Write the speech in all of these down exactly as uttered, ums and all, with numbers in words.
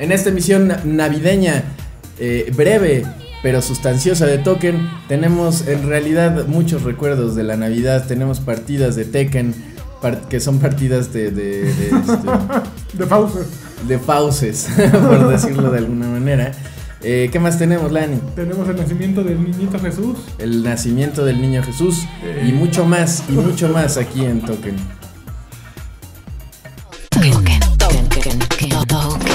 En esta emisión navideña, eh, breve pero sustanciosa de Token, tenemos en realidad muchos recuerdos de la Navidad. Tenemos partidas de Tekken, part- que son partidas de... De, de, este, de fauces. De fauces, por decirlo de alguna manera. Eh, ¿Qué más tenemos, Lani? Tenemos el nacimiento del niñito Jesús. El nacimiento del niño Jesús. Eh. Y mucho más, y mucho más aquí en Token. Token, token, token, token.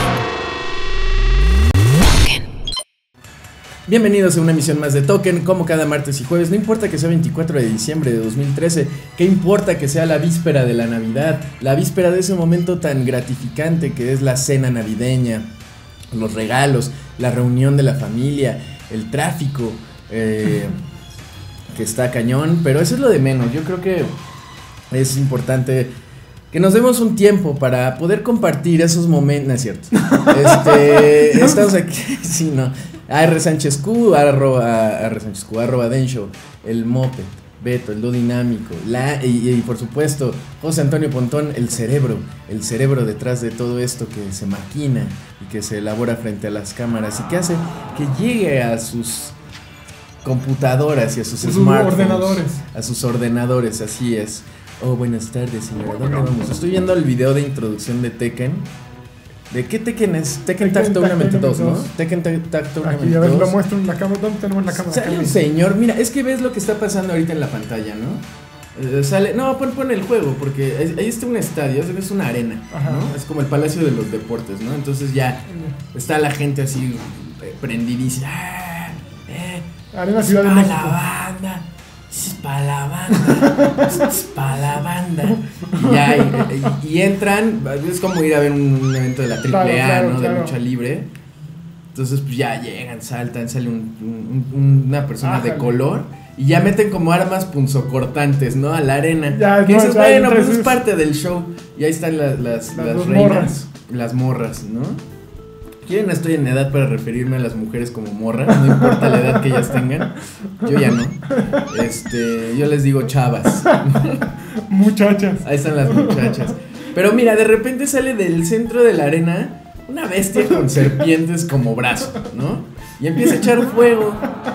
Bienvenidos a una emisión más de Token, como cada martes y jueves. No importa que sea veinticuatro de diciembre de dos mil trece, qué importa que sea la víspera de la Navidad, la víspera de ese momento tan gratificante que es la cena navideña, los regalos, la reunión de la familia, el tráfico, eh, que está cañón, pero eso es lo de menos. Yo creo que es importante que nos demos un tiempo para poder compartir esos momentos. No es cierto. Este, estamos aquí, sí, no. A R Sánchez Q, arroba, R Sánchez Q, arroba Densho, el Moped, Beto, el Do Dinámico, la, y, y por supuesto, José Antonio Pontón, el cerebro, el cerebro detrás de todo esto que se maquina y que se elabora frente a las cámaras y que hace que llegue a sus computadoras y a sus, sus smartphones, ordenadores. a sus ordenadores, así es. Oh, buenas tardes, señora, ¿dónde vamos? Estoy viendo el video de introducción de Tekken. ¿De qué Tekken es? Tekken Tag Tournament dos, ¿no? Tekken Tag Tournament Aquí, a ver, lo dos. muestro en la cámara. ¿Dónde tenemos la cámara? Sale un señor, mira, es que ves lo que está pasando ahorita en la pantalla, ¿no? Eh, sale, no, pon, pon el juego, porque ahí está un estadio, es una arena, Ajá. ¿no? Es como el Palacio de los Deportes, ¿no? Entonces ya está la gente así eh, prendidísima. Ah, eh, Arena Ciudad de pa' México. la banda, es para la banda, es para la banda. Y, ya, y, y, y entran, es como ir a ver un, un evento de la triple A, Claro, claro, ¿no? claro. De lucha libre. Entonces pues ya llegan, saltan, sale un, un, un, una persona Ájale. de color y ya meten como armas punzocortantes, ¿no? A la arena. Ya, que no, dices, ya, bueno, pues entonces- es parte del show. Y ahí están las, las, Las las dos reinas, morras. las morras, ¿no? Yo no estoy en edad para referirme a las mujeres como morras, no importa la edad que ellas tengan. Yo ya no. Este, yo les digo chavas. Muchachas. Ahí están las muchachas. Pero mira, de repente sale del centro de la arena una bestia con serpientes como brazo, ¿no? Y empieza a echar fuego.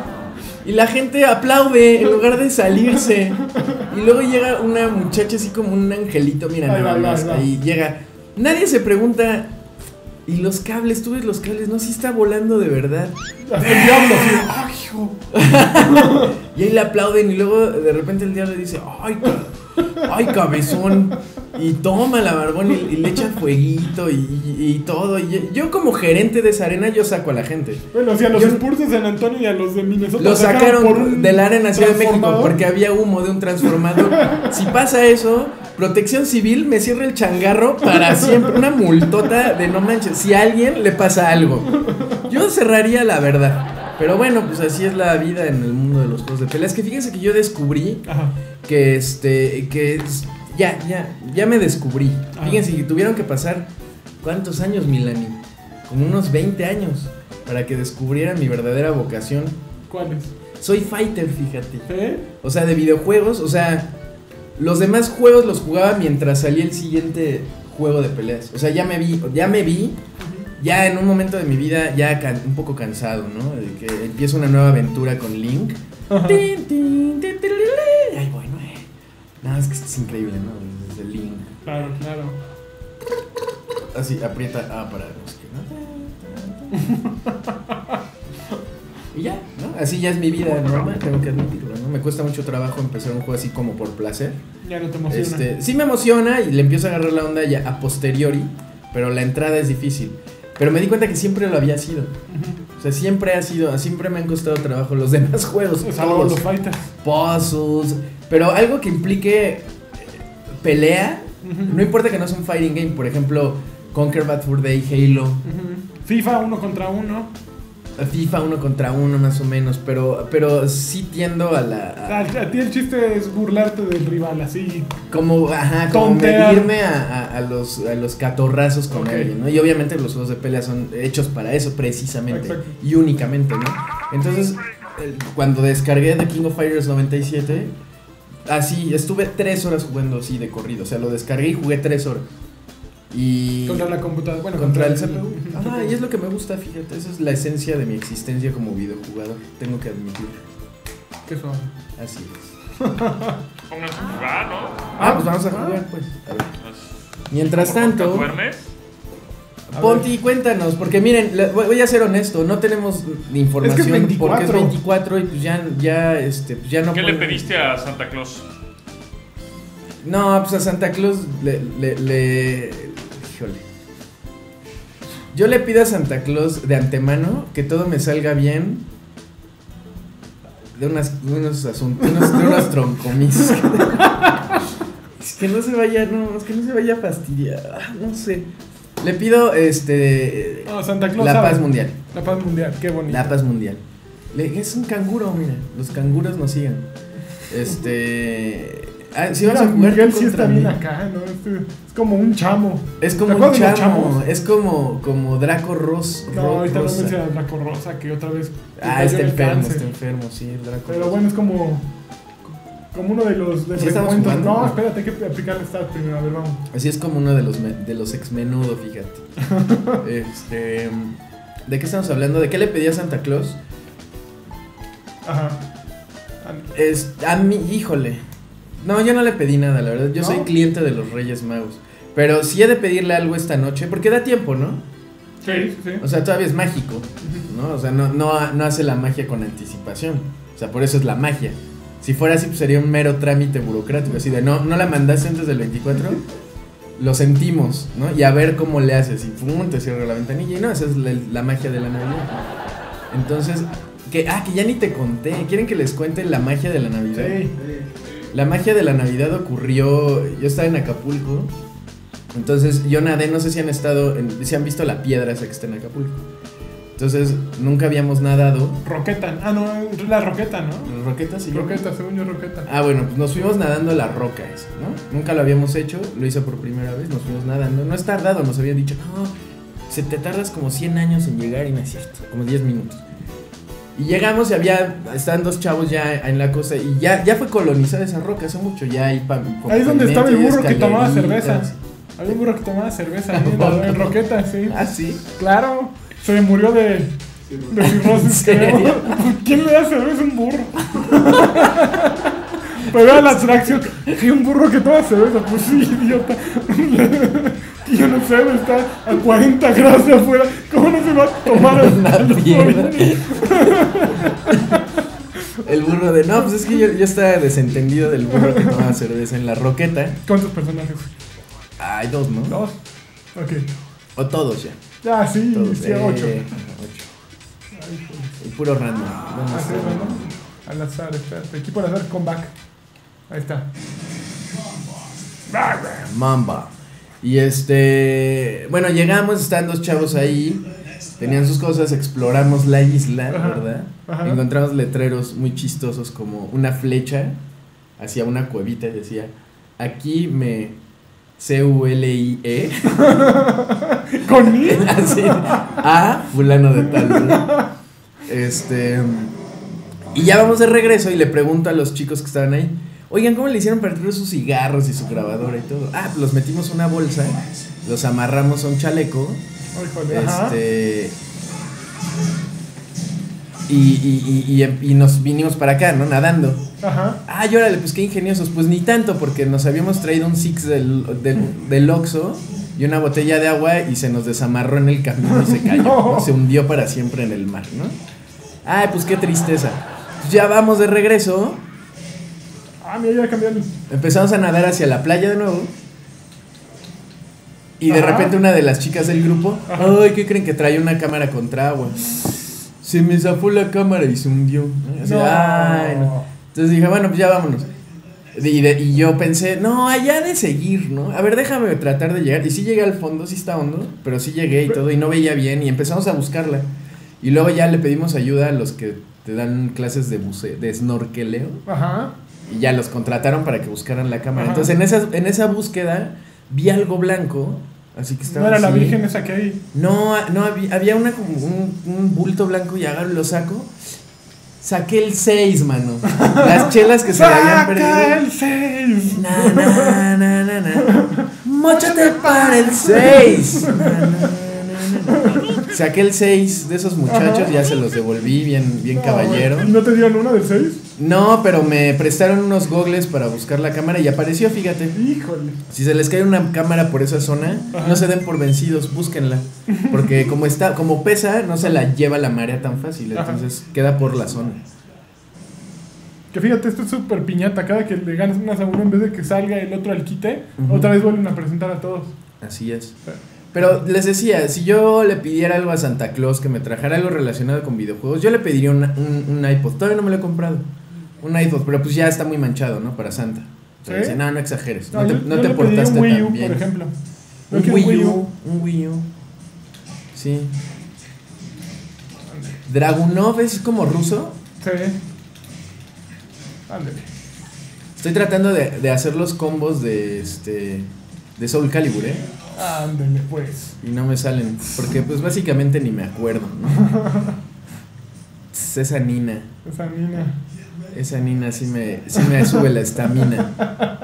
Y la gente aplaude en lugar de salirse. Y luego llega una muchacha así como un angelito, mira Ahí nada va, más. ahí va. Ahí llega. Nadie se pregunta. Y los cables, tú ves los cables, no, si está volando de verdad. Hasta el diablo, sí. ¡Ay, hijo! Y ahí le aplauden y luego de repente el diablo dice, ¡ay, ca- ay cabezón! Y toma la barbón y, y le echa fueguito y, y, y todo. Y yo como gerente de esa arena, yo saco a la gente. Bueno, sí, a los Yo- Spurs de San Antonio y a los de Minnesota Lo sacaron por un de la arena Ciudad de México transformador. porque había humo de un transformador. Si pasa eso, Protección Civil me cierra el changarro para siempre. Una multota de no manches. Si a alguien le pasa algo, yo cerraría la verdad. Pero bueno, pues así es la vida en el mundo de los juegos de pelea. Es que fíjense que yo descubrí Ajá. que este, que es- ya, ya, ya me descubrí. Ah. Fíjense que tuvieron que pasar, ¿cuántos años, Milani? Como unos veinte años para que descubriera mi verdadera vocación. ¿Cuáles? Soy fighter, fíjate. ¿Eh? O sea, de videojuegos, o sea, los demás juegos los jugaba mientras salía el siguiente juego de peleas. O sea, ya me vi, ya me vi, ya en un momento de mi vida ya can- un poco cansado, ¿no? De que empiezo una nueva aventura con Link. Ajá. Tin, tin, tin, tirilili. Ay, bueno, eh. No, es que es increíble, ¿no? Desde Link. Claro, claro. Así, aprieta A para los que no. Y ya, ¿no? Así ya es mi vida normal, tengo que admitirlo, ¿no? Me cuesta mucho trabajo empezar un juego así como por placer. Ya no te emociona. Este, sí me emociona y le empiezo a agarrar la onda ya a posteriori, pero la entrada es difícil. Pero me di cuenta que siempre lo había sido. Ujú. O sea, siempre ha sido, siempre me han costado trabajo los demás juegos, Es algo todos. los fighters. Puzzles, pero algo que implique eh, pelea, Ujú. no importa que no sea un fighting game, por ejemplo, Conquer Bad Fur Day, Halo, Ujú. FIFA uno contra uno. FIFA uno contra uno más o menos, pero pero sí tiendo a la a- A, a ti el chiste es burlarte del rival, así. como ajá, como Tontear. medirme a, a, a los a los catorrazos con Ok. alguien, ¿no? Y obviamente los juegos de pelea son hechos para eso precisamente. Exacto. Y únicamente, ¿no? Entonces, el- cuando descargué The King of Fighters noventa y siete, así estuve tres horas jugando así de corrido, o sea, lo descargué y jugué tres horas. Y Contra la computadora. Bueno, contra el el- C P U. Ah, y es lo que me gusta, fíjate. Esa es la esencia de mi existencia como videojugador. Tengo que admitirlo. Qué suave. Así es. Pónganse a jugar, ¿no? Ah, pues vamos a jugar, pues. A ver. Mientras tanto, ¿Duermes? Ponti, cuéntanos, porque miren, le- voy voy a ser honesto, no tenemos información Es que es veinticuatro. porque es veinticuatro y pues ya, ya, este, pues ya no. ¿Qué le puedo- pediste a Santa Claus? No, pues a Santa Claus le, le, le- híjole. Yo le pido a Santa Claus de antemano que todo me salga bien de, unas, de unos asuntos, de unos, de unos troncomisos. Es que no se vaya, no, es que no se vaya a fastidiar, ah, no sé. Le pido, este, No, Santa Claus la sabe. paz mundial, La paz mundial, qué bonito. la paz mundial. Le- es un canguro, mira, los canguros nos siguen. Este, ah, si vamos a Mira, jugar Miguel tú sí contra está bien mí. acá, ¿no? Este es como un chamo. Es ¿Te como un acuerdas de los chamo, chamos? es como, como Draco Ros, No, Ro- ahorita no Rosa. menciona a Draco Rosa, que otra vez. le Ah, cayó está el enfermo, cáncer. está enfermo, sí, el Draco Pero Rosa. bueno, es como. Como uno de los de ¿Sí estamos recuentos. jugando? No, espérate, hay que aplicar el stat primero. A ver, vamos. Así es como uno de los, me- de los ex menudo, fíjate. Este, ¿de qué estamos hablando? ¿De qué le pedí a Santa Claus? Ajá. Ah, Es, a mí, híjole. No, yo no le pedí nada, la verdad. Yo ¿No? soy cliente de los Reyes Magos. Pero sí he de pedirle algo esta noche, porque da tiempo, ¿no? Sí, sí. O sea, todavía es mágico, ¿no? O sea, no, no, no hace la magia con anticipación. O sea, por eso es la magia. Si fuera así, pues sería un mero trámite burocrático. Así de, no, no la mandaste antes del veinticuatro. Lo sentimos, ¿no? Y a ver cómo le haces. Y pum, te cierra la ventanilla. Y no, esa es la, la magia de la Navidad. Entonces, que, ah, que ya ni te conté. ¿Quieren que les cuente la magia de la Navidad? Sí. La magia de la Navidad ocurrió. Yo estaba en Acapulco. Entonces yo nadé, no sé si han estado, en- si han visto la piedra esa que está en Acapulco. Entonces nunca habíamos nadado. Roqueta. Ah, no, la roqueta, ¿no? ¿Roqueta sí? Roqueta, según yo, roqueta. Ah, bueno, pues nos fuimos nadando a la roca esa, ¿no? Nunca lo habíamos hecho, lo hice por primera vez, nos fuimos nadando. No es tardado, nos habían dicho, no, se te tardas como cien años en llegar y no es cierto, como diez minutos. Y llegamos y había, estaban dos chavos ya en la costa y ya, ya fue colonizada esa roca hace mucho, ya hay pa- Ahí es donde estaba el pavimentos, burro que tomaba escaleritas. cerveza. Había un burro que tomaba cerveza ahí en, la- en Roqueta, sí. Ah, sí. Claro, se murió de, de cirrosis, ¿En creo. serio? ¿Quién le da cerveza a un burro? Pero era la atracción. ¿Hay un burro que toma cerveza? Pues sí, idiota. Y yo no sé, está a cuarenta grados de afuera. ¿Cómo no se va a tomar el, Una el piedra. burro? El burro de, no, pues es que yo, yo estaba desentendido del burro que tomaba cerveza en la roqueta. ¿Cuántos personajes? Hay dos, ¿no? Dos. Ok. O todos ya. Ya, sí, Todos. sí, ocho. Eh, ocho. Ay, joder. El puro random. ¿Dónde Así está? es, ¿no? Al azar, espérate. Equipo al azar, comeback. Ahí está. Mamba. Y este, bueno, llegamos, están dos chavos ahí, tenían sus cosas, exploramos la isla, Ajá, ¿verdad? ajá. Encontramos letreros muy chistosos como una flecha hacia una cuevita y decía, aquí me C U L I E ¿Con mí? así, a fulano de tal, ¿no? Este, y ya vamos de regreso y le pregunto a los chicos que estaban ahí, oigan, ¿cómo le hicieron para traer sus cigarros y su grabadora y todo? Ah, pues los metimos en una bolsa, los amarramos a un chaleco, Ay, joder. Ajá. este, y, y, y, y, y nos vinimos para acá, ¿no? Nadando. Ajá. Ah, y órale, pues qué ingeniosos. Pues ni tanto, porque nos habíamos traído un Six del, del, del Oxxo y una botella de agua y se nos desamarró en el camino y se cayó, No. ¿no? Se hundió para siempre en el mar, ¿no? Ay, pues qué tristeza. Pues ya vamos de regreso. Ah, mira, ya cambiaron. Empezamos a nadar hacia la playa de nuevo. Y de Ajá. repente una de las chicas del grupo, Ajá. ay, ¿qué creen? Que trae una cámara contra agua. Se me zafó la cámara y se hundió. ¿no? Así, No. ay, no. Entonces dije, bueno, pues ya vámonos. Y, de- y yo pensé, no, allá de seguir, ¿no? A ver, déjame tratar de llegar. Y sí llegué al fondo, sí está hondo, pero sí llegué y todo, y no veía bien. Y empezamos a buscarla. Y luego ya le pedimos ayuda a los que te dan clases de buceo, de snorkeleo. Ajá. Y ya los contrataron para que buscaron la cámara. Ajá. Entonces en esa, en esa búsqueda vi algo blanco. Así que estaba No era la así. virgen esa que hay. No, no había, había una como un, un bulto blanco y agarro y lo saco. Saqué el seis, mano. Las chelas que se le habían ¡Saca perdido. el seis! Na, na, na, na, na. Móchate para el seis. Saqué el seis de esos muchachos, ya se los devolví bien, bien No, caballero. güey. ¿No te dieron una del seis? No, pero me prestaron unos gogles para buscar la cámara y apareció, fíjate. Híjole. Si se les cae una cámara por esa zona, Ajá. no se den por vencidos, búsquenla. Porque como está, como pesa, no se la lleva la marea tan fácil, entonces queda por la zona. Que fíjate, esto es súper piñata. Cada que le ganas unas a uno, en vez de que salga el otro al quite, Ujú. otra vez vuelven a presentar a todos. Así es. Pero les decía, si yo le pidiera algo a Santa Claus que me trajera algo relacionado con videojuegos, yo le pediría una- un, un iPod. Todavía no me lo he comprado. Un iPod, pero pues ya está muy manchado, ¿no? Para Santa. O sea, ¿Sí? dice, no, no exageres. No, No, te, yo- no yo te le pediría portaste un Wii U, tan bien. por ejemplo. Yo Un quiero Wii U. Un Wii U. Sí. Dragunov es como ruso. Sí. Ándale. Estoy tratando de, de hacer los combos de este de Soul Calibur, ¿eh? Ándale, pues. Y no me salen, porque pues básicamente ni me acuerdo, ¿no? Tss, esa Nina, Esa niña. esa Nina sí me, sí me sube la estamina.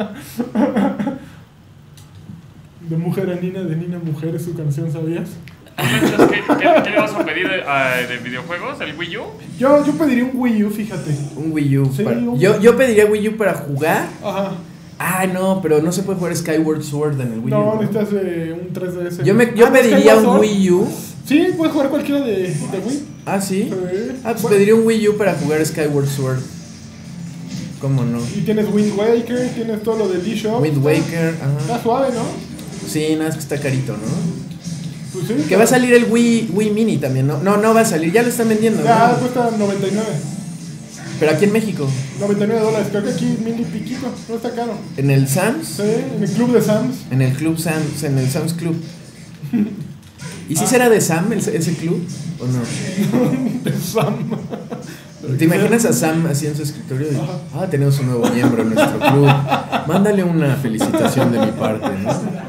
De mujer a Nina, de Nina a mujer es su canción, ¿sabías? ¿Tú mencionas qué, qué- qué le vas a pedir de, a- de videojuegos? ¿El Wii U? Yo, yo pediría un Wii U, fíjate. Un Wii U. Sí, para- un- yo, yo pediría Wii U para jugar. Ajá. Ah, no, pero no se puede jugar Skyward Sword en el Wii U. No, ¿no? necesitas eh, un tres D S. Yo, me, yo Ah, ¿no pediría Skyward un Sword? Wii U. Sí, puedes jugar cualquiera de, de Wii. Ah, sí. Sí. Ah, pues Bueno, pediría un Wii U para jugar Skyward Sword. ¿Cómo no? Y tienes Wind Waker, tienes todo lo del eShop. Wind Waker, Está ajá. suave, ¿no? Sí, nada, es que está carito, ¿no? Pues sí. Que va a salir el Wii, Wii Mini también, ¿no? No, no va a salir, ya lo están vendiendo, Ya, ¿no? cuesta noventa y nueve. Pero aquí en México, noventa y nueve dólares. Creo que aquí mil y piquito. No está caro. en el Sam's, Sí, en el club de Sam's. en el Club Sam's, en el Sam's Club. ¿Y si será de Sam el- ese club o no? De Sam. ¿Te imaginas a Sam así en su escritorio? Y, Ajá. ah, tenemos un nuevo miembro en nuestro club. Mándale una felicitación de mi parte, ¿no?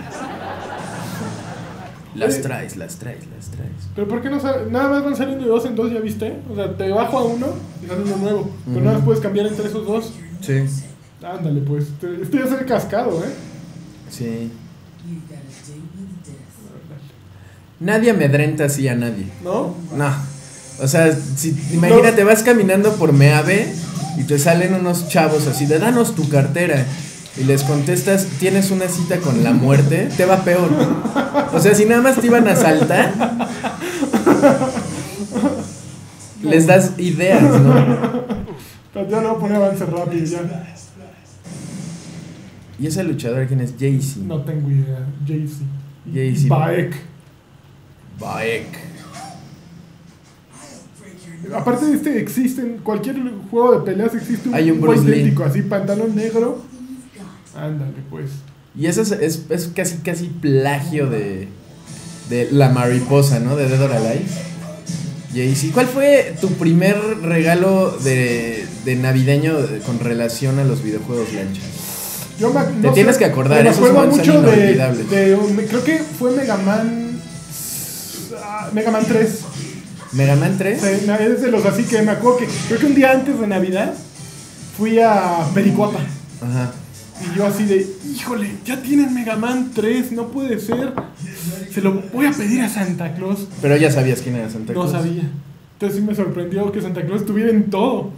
Las traes, las traes, las traes. Pero ¿por qué no sale? Nada más van saliendo de dos en dos, ¿ya viste? O sea, te bajo a uno y sale uno nuevo. Pero Ujú. nada más puedes cambiar entre esos dos. Sí, Ándale, pues. Te- Este ya es el cascado, ¿eh? sí. Nadie amedrenta así a nadie. ¿No? No. O sea, si, imagínate, vas caminando por Meave y te salen unos chavos así de danos tu cartera. Y les contestas, tienes una cita con la muerte, te va peor. O sea, si nada más te iban a asaltar, les das ideas, ¿no? Pero ya le voy a poner avance rápido, ya. ¿Y ese luchador quién es? Jay-Z. No tengo idea. Jay-Z. Jay-Z. Baek. Baek. Aparte de este, existen, cualquier juego de peleas existe un Hay un juego Bruce Lee. idéntico, así, pantalón negro. Ándale, pues. Y eso es, es, es casi, casi plagio de, de La Mariposa, ¿no? De Dead or Alive. Jay-Z. ¿Cuál fue tu primer regalo de, de navideño con relación a los videojuegos, Lancha? Yo me, Te tienes que acordar, me esos acuerdo momentos mucho son de, inolvidables. de un- creo que fue Mega Man. ah, Mega Man tres. ¿Mega Man tres? Sí, na- es de los así que me acuerdo que creo que un día antes de Navidad fui a Pericuapa. Ajá. Y yo así de, híjole, ya tienen Mega Man tres, no puede ser. Se lo voy a pedir a Santa Claus. Pero ya sabías quién era Santa No Claus. sabía. Entonces sí me sorprendió que Santa Claus estuviera en todo.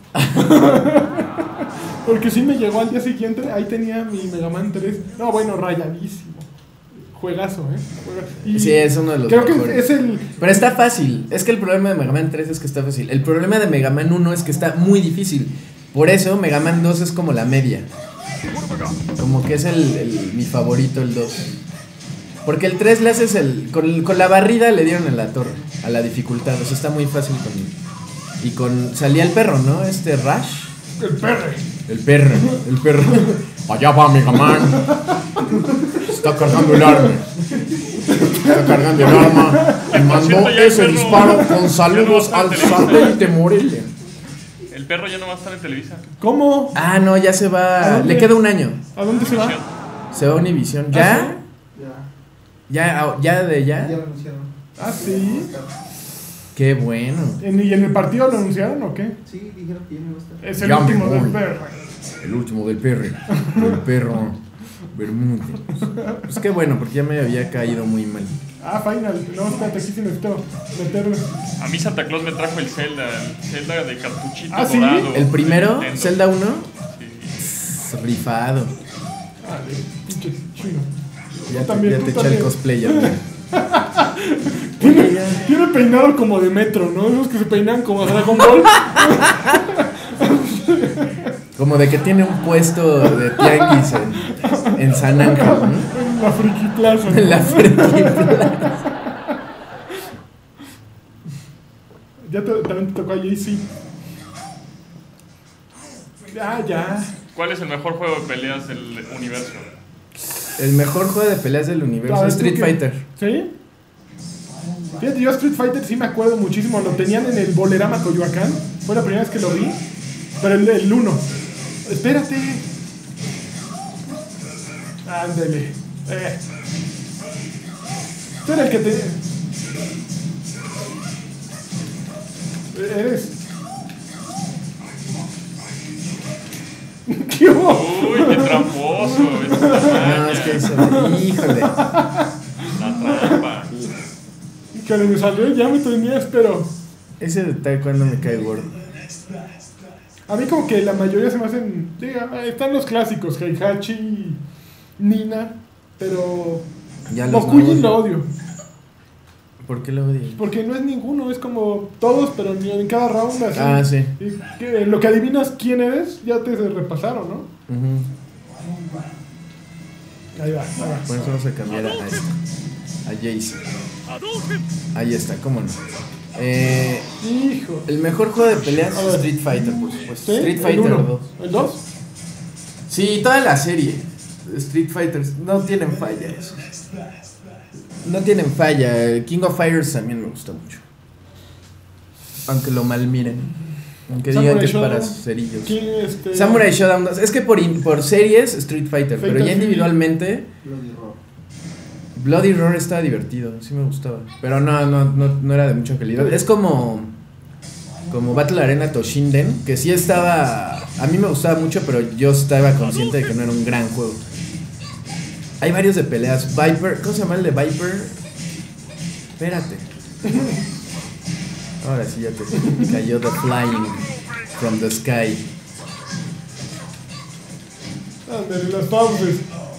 Porque sí me llegó al día siguiente, ahí tenía mi Mega Man tres. No, bueno, rayadísimo. Juegazo, ¿eh? Juegazo. Y Sí, es uno de los creo mejores. que es el... Pero está fácil. Es que el problema de Mega Man tres es que está fácil. El problema de Mega Man uno es que está muy difícil. Por eso Mega Man dos es como la media. Como que es el, el- mi favorito el dos. Porque el tres le haces el con, con la barrida le dieron en la torre a la dificultad. O sea, está muy fácil con y con salía el perro, ¿no? Este Rush. El perro. El perro, el perro. Allá va Mega Man. Está cargando el arma. Está cargando el arma. Y mandó cierto, ya el ese perro- disparo con ya no va a saludos estar en al Televisa. satélite Morelia. El perro ya no va a estar en Televisa. ¿Cómo? Ah, no, ya se ¿A va. dónde? Le queda un año. ¿A dónde se va? Se va a Univision. ¿Ah, ¿Ya? ¿Ya? ¿Ya de Ya ya? lo anunciaron. Ah, sí. Qué bueno. ¿En- ¿Y en el partido lo anunciaron o qué? Sí, dijeron que ya no va a estar. Es el Ya me último voy. del perro. El último del perro. El perro. Bermúdez. Pues qué bueno, porque ya me había caído muy mal. Ah, Final. No, espérate, aquí sí necesito meterlo. A mí Santa Claus me trajo el Zelda, el Zelda de cartuchito ¿Ah, sí? dorado. ¿El primero? Nintendo. ¿Zelda uno? Sí. Rifado. Ah, de pinche chino. Ya te, también, ya tú te eché el también. cosplay. Ya. Tiene, tiene peinado como de metro, ¿no? Esos que se peinan como Dragon Ball. Como de que tiene un puesto de tianguis en, en San Ángel, ¿no? En la Friki Plaza. En la frente. Ya te, también te tocó a Jay-Z. Ya, ya. ¿Cuál es el mejor juego de peleas del universo? El mejor juego de peleas del universo, A ver, Street ¿tú qué? Fighter. ¿Sí? Fíjate, yo Street Fighter sí me acuerdo muchísimo. Lo tenían en el Bolerama Coyoacán. Fue la primera vez que lo vi. Pero el, el uno. Espérate. Ándale. Eh. Tú eres el que te... Eres... ¿Qué hubo? Uy, qué tramposo. Es una No, es maña, que eso, híjole. la trampa. Que me salió ya me tenías, pero... Ese de taekwondo me cae gordo. A mí como que la mayoría se me hacen... Diga, están los clásicos, Heihachi, Nina, pero... Ya los Mokuji nuevos, lo odio, ¿Por qué lo odias? porque no es ninguno, es como todos, pero ni en cada round así. Ah, sí. Y que lo que adivinas quién eres, ya te repasaron, ¿no? Ujú. Ahí va, ahí va. Por eso vamos a cambiar a este. A Jayce. Ahí está, cómo no. Eh, Hijo. el mejor juego de peleas A es ver. Street Fighter, por supuesto. ¿Sí? Street ¿El Fighter uno? dos. ¿El dos? Sí, toda la serie. Street Fighters no tienen falla eso. No tienen falla. King of Fighters también me gusta mucho. Aunque lo mal miren. Aunque digan que es Samurai para Shodown. cerillos. ¿Quién, este... Samurai Shodown dos. Es que por, in- por series Street Fighter, pero Fatal ya Fury. individualmente Bloody Roar estaba divertido, sí me gustaba. Pero no, no, no, no era de mucha calidad. Es como como Battle Arena Toshinden, que sí estaba, a mí me gustaba mucho, pero yo estaba consciente de que no era un gran juego. Hay varios de peleas. Viper, ¿cómo se llama el de Viper? Espérate. Ahora sí ya te cayó The Flying from the Sky. Ándale, las pausas.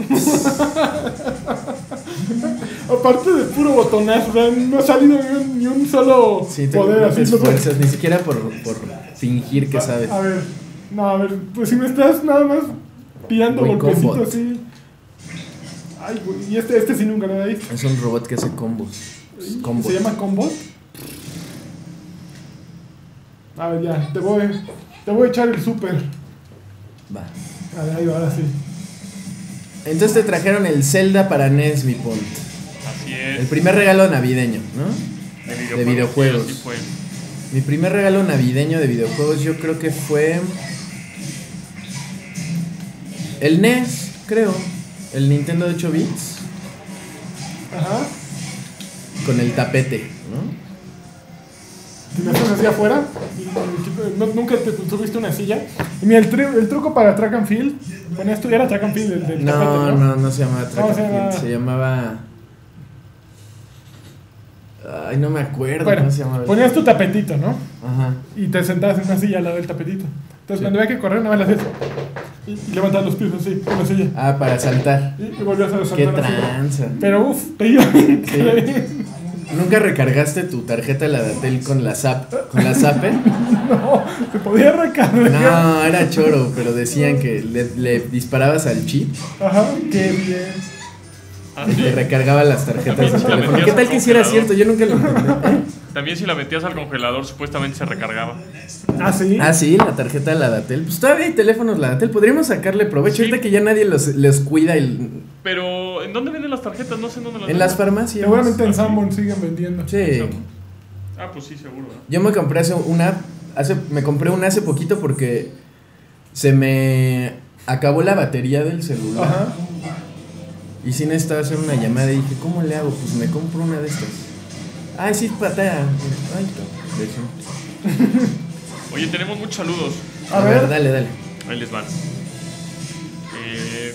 Aparte de puro botonazo, ¿verdad? No ha salido ni un, ni un solo Sí, te, poder no así. te no te- esfuerzas, ni siquiera por, por fingir que sabes. A ver, no, a ver, pues si me estás nada más tirando Muy golpecitos combo. así. Ay, güey, y este, este sí nunca lo había visto. Es un robot que hace combos. Combos. ¿Se llama Combot? A ver, ya, te voy, te voy a echar el super. Va. A ver, ahí va, ahora sí. Entonces te trajeron el Zelda para N E S, mi punto. Así El es. primer regalo navideño, ¿no? De videojuegos. de videojuegos. Sí, fue. Mi primer regalo navideño de videojuegos yo creo que fue el N E S, creo. El Nintendo de ocho bits Ajá. con el tapete, ¿no? Si me haces así afuera, y- y- no- nunca te subiste una silla. Y mira, el, tru- el truco para track and field, ponías tú, era track and field del, del No, tapete, no, no se llamaba Track ¿Cómo se and Field, llamaba? se llamaba... Ay, no me acuerdo Bueno, cómo se llamaba. ponías tu tapetito, ¿no? Ajá. Y te sentabas en una silla al lado del tapetito. Entonces, Sí. cuando había que correr, nada más le hacías. Y, y levantabas los pies así, en la silla. Ah, para saltar. Y, y volvías a Qué saltar así. tranza. Pero uff, te iba increíble. ¿Nunca recargaste tu tarjeta de la Datel con la zap, con la Zape? No, se podía recargar. No, era choro, pero decían que le, le disparabas al chip Ajá, qué bien. Ah, y sí. te recargaba las tarjetas de También si la teléfono. metías ¿Qué tal al que si era congelador. cierto? Yo nunca lo entendí. ¿Eh? También si la metías al congelador, supuestamente se recargaba. Ah, sí. Ah, sí, la tarjeta de la Datel. Pues todavía hay teléfonos la Datel. Podríamos sacarle provecho. Sí. Ahorita que ya nadie los, les cuida el- Pero, ¿en dónde venden las tarjetas? No sé en dónde las en las venden. farmacias. Seguramente en Ah, sí. Sanborn siguen vendiendo. Sí. Ah, pues sí, seguro. ¿no? Yo me compré hace una. Hace, me compré una hace poquito porque se me acabó la batería del celular. Ajá. Y sí necesitaba hacer una llamada y dije, ¿cómo le hago? Pues me compro una de estas. Ay, sí, patea. Ay, eso. Oye, tenemos muchos saludos. A A ver, ver. dale, dale. Ahí les van. Eh,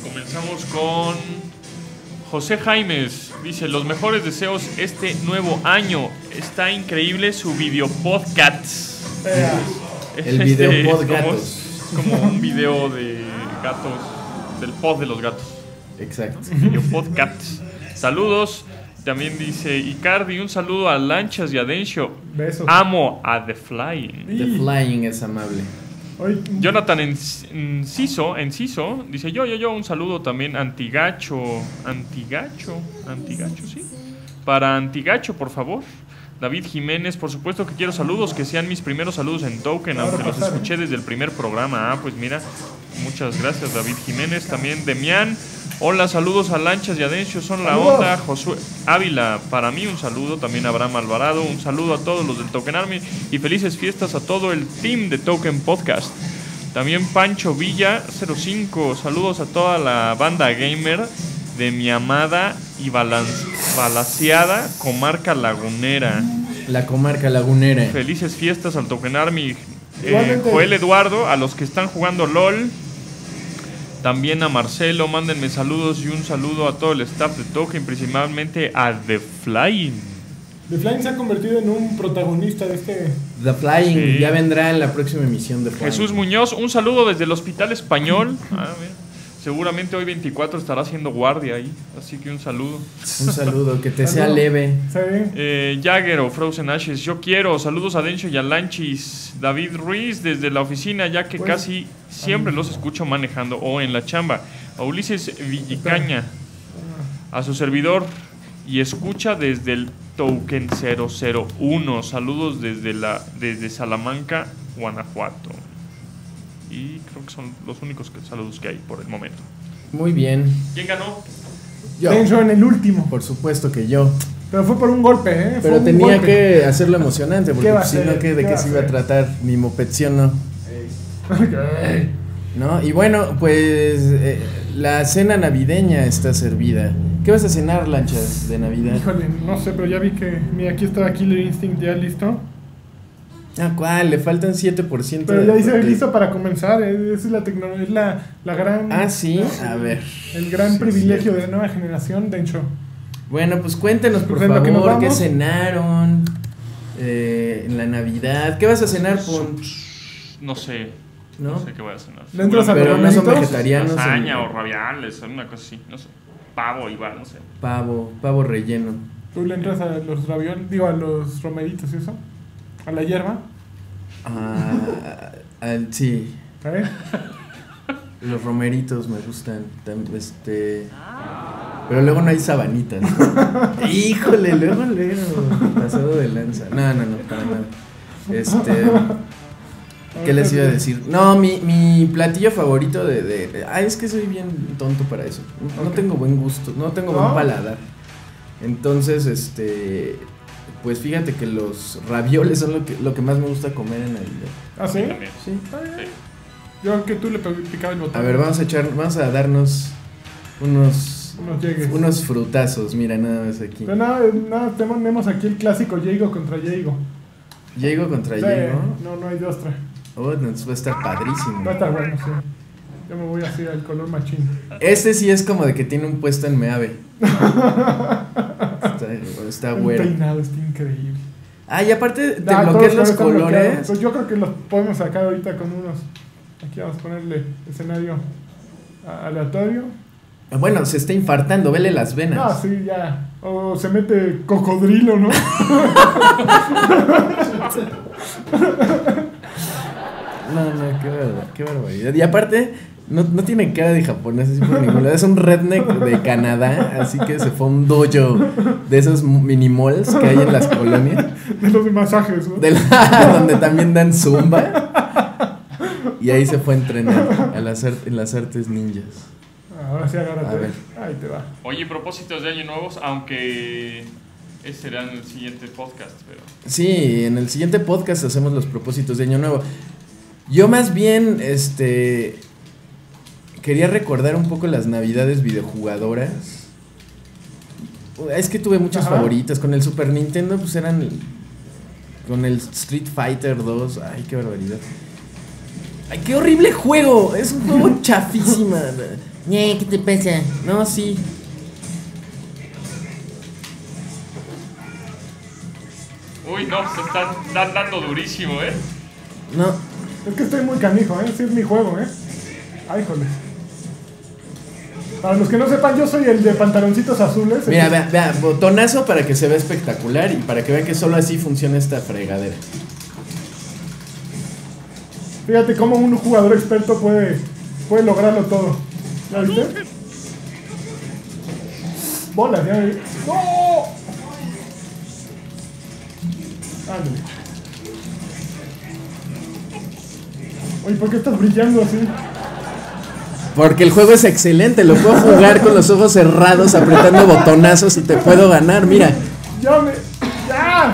comenzamos con José Jaimes. Dice, los mejores deseos este nuevo año. Está increíble su video podcast. El video Este, pod es como- gatos. Como un video de gatos, del pod de los gatos. Exacto. Video podcast. Saludos. También dice Icardi, un saludo a Lanchas y a Dencho. Besos. Amo a The Flying. The Flying es amable. Hoy, Jonathan Enciso, Enciso dice yo, yo, yo, un saludo también Antigacho, Antigacho, Antigacho, sí. Para Antigacho, por favor. David Jiménez, por supuesto que quiero saludos, que sean mis primeros saludos en Token, Claro, aunque los pasar, escuché ¿eh? desde el primer programa. Ah, pues mira, muchas gracias David Jiménez. También Demián, hola, saludos a Lanchas y a Dencio, son la Saludos. onda. Josué Ávila, para mí un saludo. También Abraham Alvarado, un saludo a todos los del Token Army y felices fiestas a todo el team de Token Podcast. También Pancho Villa cero cinco, saludos a toda la banda gamer de mi amada y balan- balaseada comarca lagunera. La comarca lagunera. Felices fiestas al Token Army. Eh, Igualmente. Joel Eduardo, a los que están jugando LOL. También a Marcelo, mándenme saludos y un saludo a todo el staff de Token, principalmente a The Flying. The Flying se ha convertido en un protagonista de este. The Flying Sí. ya vendrá en la próxima emisión de Flying. Jesús Muñoz, un saludo desde el Hospital Español. Ah, mira. Seguramente hoy veinticuatro estará haciendo guardia ahí, así que un saludo. Un saludo, que te sea Saludo. leve. Sí. Eh, Jagger o Frozen Ashes, yo quiero. Saludos a Dencho y a Lanchis. David Ruiz desde la oficina, ya que Pues, casi siempre los escucho manejando o en la chamba. A Ulises Villicaña, a su servidor y escucha desde el Token cero cero uno. Saludos desde, la, desde Salamanca, Guanajuato. Y creo que son los únicos que- saludos que hay por el momento. Muy bien. ¿Quién ganó? Yo. Dencho en el último. Por supuesto que yo. Pero fue por un golpe, ¿eh? Fue Pero un tenía golpe. que hacerlo emocionante, porque ¿Qué va a pues, si hacer? no, ¿qué- ¿de ¿Qué qué va se a iba a hacer? tratar? Mi mopección no. Ok. ¿No? Y bueno, pues eh, la cena navideña está servida. ¿Qué vas a cenar, Lanchas, de Navidad? Híjole, no sé, pero ya vi que. Mira, aquí estaba Killer Instinct ya listo. Ah, ¿cuál? Le faltan siete por ciento. Pero de- ya dice de- listo para comenzar. eh, Esa es la tecnología, es la, la gran. Ah, sí, a ver. El gran Sí, privilegio cierto. de la nueva generación, Dencho. Bueno, pues cuéntenos, por Pues en lo que nos favor, qué vamos. cenaron eh, en la Navidad. ¿Qué vas a cenar, Pon? No sé. No, ¿No? sé qué voy a cenar. ¿Le entras a Pero los no son romeritos? vegetarianos. Lasaña en- o raviales, una cosa así, no sé. Pavo igual, no sé. Pavo, pavo relleno. ¿Tú le entras a los ravioles, digo, a los romeritos y eso? ¿A la hierba? Ah, al- sí, ¿Eh? los romeritos me gustan. tam- Este. Pero luego no hay sabanitas. Híjole, luego, luego. Pasado de lanza. No, no, no, para nada. Este. ¿Qué les iba a decir? No, mi, mi platillo favorito de, de, de- Ah, es que soy bien tonto para eso. No Ok. tengo buen gusto, no tengo ¿No? buen paladar. Entonces, este. Pues fíjate que los ravioles son lo que, lo que más me gusta comer en Navidad. ¿Ah, sí? También. Sí. Está bien. Sí. Yo que tú le pe- picaba el botón. A ver, vamos a echar, vamos a darnos unos, Unos llegues. unos frutazos. Mira, nada más aquí. Pero nada, nada, tenemos aquí el clásico Jago contra Jago. Llego contra Sí, llego. no, no hay de otra. Oh, entonces va a estar padrísimo. Va a estar bueno, sí. Yo me voy así al color machín. Este sí es como de que tiene un puesto en Meave. Está, está El güero. peinado está increíble. Ah, y aparte te Ah, bloquean todos los están bloqueados. colores. Pues yo creo que los podemos sacar ahorita con unos. Aquí vamos a ponerle escenario a- aleatorio. Bueno, se está infartando, vele las No, venas. sí, ya. O se mete cocodrilo, ¿no? No, no, qué barbaridad, qué barbaridad. Y aparte, no, no tiene cara de japonés así por ningún lado. Es un redneck de Canadá, así que se fue a un dojo de esos mini malls que hay en las colonias. De los masajes, ¿no? De la- donde también dan zumba. Y ahí se fue a entrenar a las, ar- en las artes ninjas. Ahora sí, agárrate. A ver. Ahí te va. Oye, propósitos de año nuevos, aunque ese será en el siguiente podcast, pero Sí, en el siguiente podcast hacemos los propósitos de año nuevo. Yo más bien, este, quería recordar un poco las navidades videojugadoras. Es que tuve muchas Ajá. favoritas. Con el Super Nintendo, pues eran, con el Street Fighter dos. Ay, qué barbaridad. Ay, qué horrible juego. Es un juego chafísima. ñe, ¿qué te pasa? No, sí. Uy, no, se están dan- dando durísimo, ¿eh? No. Es que estoy muy canijo, ¿eh? Sí es mi juego, ¿eh? Ay, joder. Para los que no sepan, yo soy el de pantaloncitos azules. Mira, el- vea, vea, botonazo para que se vea espectacular y para que vean que solo así funciona esta fregadera. Fíjate cómo un jugador experto puede, puede lograrlo todo. ¿Ya viste? Bolas, ya vi. ¡No! Ándale. Oye, ¿por qué estás brillando así? Porque el juego es excelente, lo puedo jugar con los ojos cerrados, apretando botonazos y te puedo ganar, mira. ¡Ya me! ¡Ya!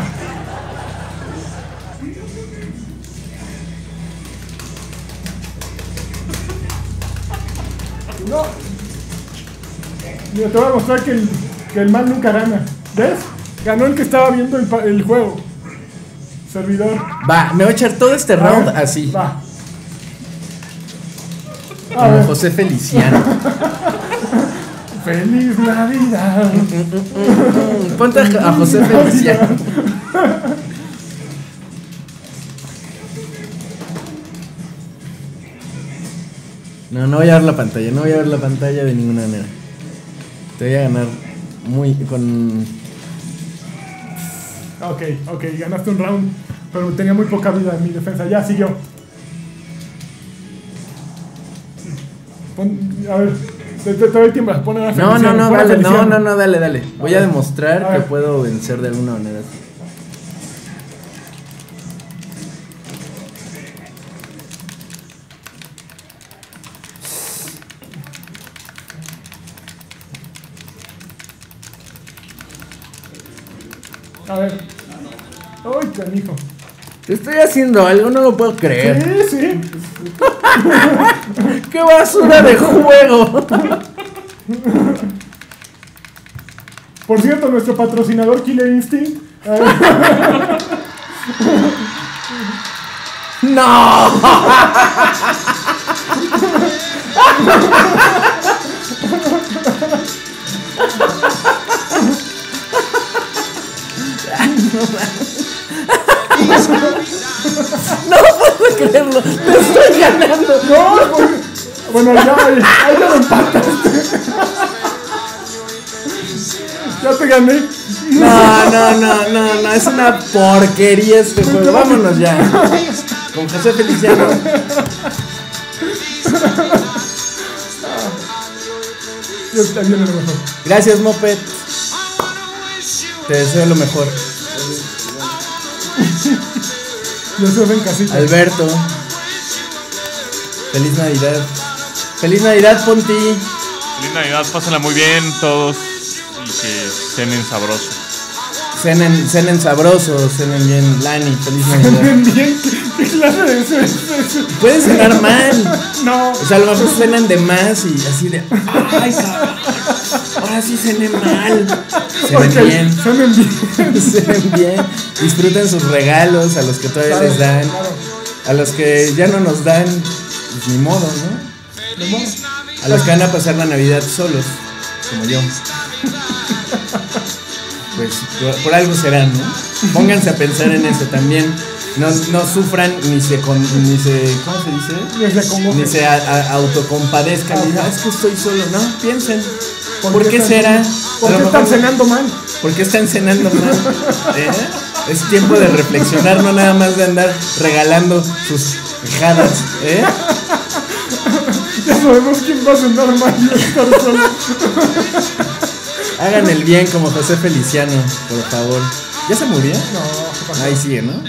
¡No! Mira, te voy a mostrar que el, que el mal nunca gana. ¿Ves? Ganó el que estaba viendo el, pa- el juego. Servidor. Va, me voy a echar todo este round A ver, así, Va. A como ver. José Feliciano. ¡Feliz Navidad! Ponte a, a José Feliciano. No, no voy a ver la pantalla, no voy a ver la pantalla de ninguna manera. Te voy a ganar muy con... Ok, ok, ganaste un round, pero tenía muy poca vida en mi defensa. Ya, siguió. Pon, a ver, te, te, te doy tiempo, pon a No, Feliciano, no, no, pon a dale, no, Feliciano. no, no, dale, dale. Voy a ver, demostrar a que ver. puedo vencer de alguna manera. A ver. Ay, canijo. Estoy haciendo algo, no lo puedo creer. Sí, sí. ¡Qué basura de juego! Por cierto, nuestro patrocinador Killer Instinct. A ver, ¡No! No puedo creerlo, te estoy ganando. no, pues, bueno, ya, ahí ya me empataste. Ya te gané. No, no, no, no, no, es una porquería este juego. Vámonos ya. Con José Feliciano. Yo está bien lo mejor. Gracias, Moped. Te deseo lo mejor. Yo soy en casita. Alberto. Feliz Navidad. Feliz Navidad, Ponti. Feliz Navidad, pásenla muy bien todos y que cenen sabroso. Cenen, cenen sabroso, cenen bien. Lani, feliz Navidad. Bien, ¿qué, qué clase de eso es eso? Puedes cenar mal. No. O sea, a lo mejor cenan de más y así de. ¡Ay, cabrón! Ahora sí cené mal. Cenen Ok, bien. suenan bien. Cenen bien. Disfruten sus regalos a los que todavía Claro, les dan. claro. A los que ya no nos dan, pues ni modo, ¿no? De modo. A los que van a pasar la Navidad solos, como yo. Pues por, por algo serán, ¿no? Pónganse a pensar en eso también. No, no sufran ni se, con, ni se. ¿Cómo se dice? Ni se congojen. Ni se a- a- autocompadezcan. Ajá. Ni, "Ah, es que estoy solo". No, piensen. ¿Por ¿Por, qué qué están- será? ¿Por A lo qué están mejor- cenando mal? ¿Por qué están cenando mal? ¿Eh? Es tiempo de reflexionar, no nada más de andar regalando sus pijadas, ¿eh? Ya sabemos quién va a cenar mal y estar solo. Hagan el bien como José Feliciano, por favor. ¿Ya se murió? No, ¿qué pasó? Ahí sigue, ¿no?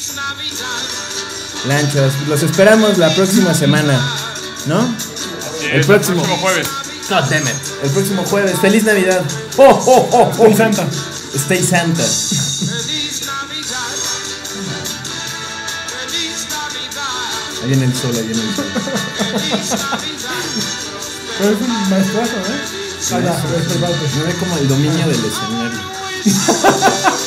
Lanchas, los esperamos la próxima semana, ¿no? Así El es, próximo. jueves. God damn it. El próximo jueves. ¡Feliz Navidad! ¡Oh, oh, oh, oh! Stay Santa. Stay Santa. Ahí viene el sol, ahí viene el sol. Pero es un maestrazo, ¿eh? Ah, ya, este es el Valde. Me ve como el dominio del escenario.